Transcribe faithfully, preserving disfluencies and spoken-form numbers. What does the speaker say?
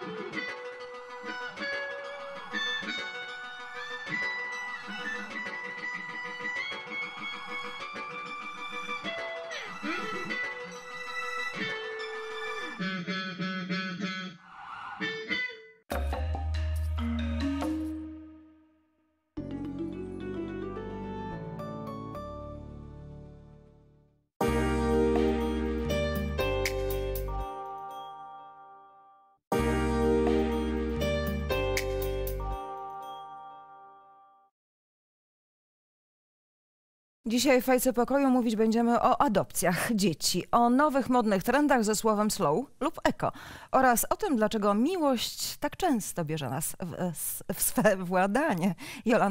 Dzisiaj w Fajce Pokoju mówić będziemy o adopcjach dzieci, o nowych modnych trendach ze słowem slow lub eko oraz o tym, dlaczego miłość tak często bierze nas w, w swe władanie. Jolanta